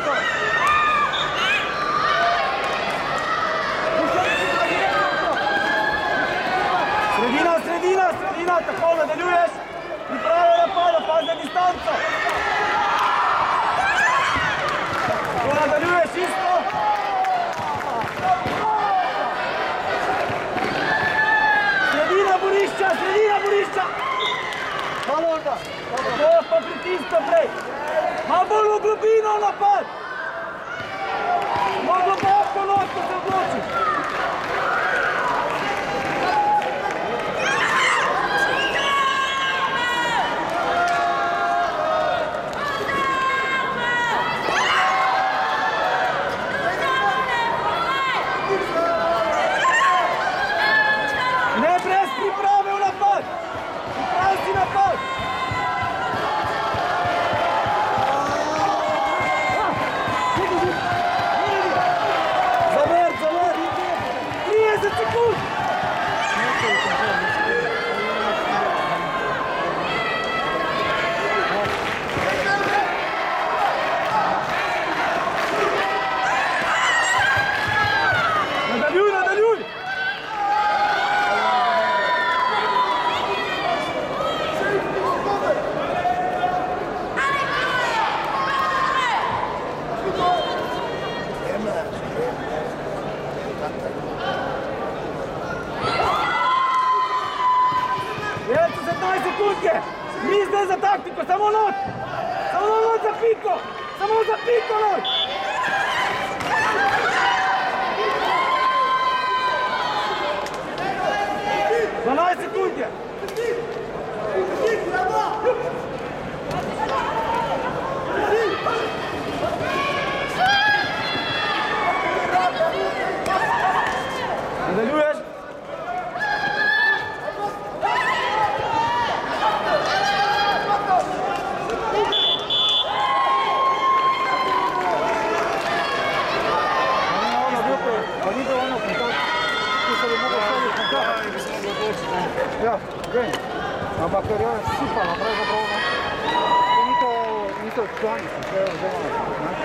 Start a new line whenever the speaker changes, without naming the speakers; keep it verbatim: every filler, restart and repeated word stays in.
Sredina, sredina, sredina, tako nadaljuješ. Priprave napada, pazi na distanco. Tako nadaljuješ isto. Sredina borišča, sredina borišča. Malo orda. Tako pa pritisk naprej. Malo bolj v globino napad. Malo globoko lotko se odločiš. Ne brez priprave v napad. Pripravi si napad. Zamer, zamer. trideset sekund. Nadaljuj, nadaljuj. devetnaest sekundke! Ni zdaj za taktiko, samo not! Samo not za piko! Samo za piko not! dvanajst sekundke! Nadaljuješ? Ja, grem. Ampak ker je sipa naprej zapravo. Ni to, ni to članice, če je vzemano.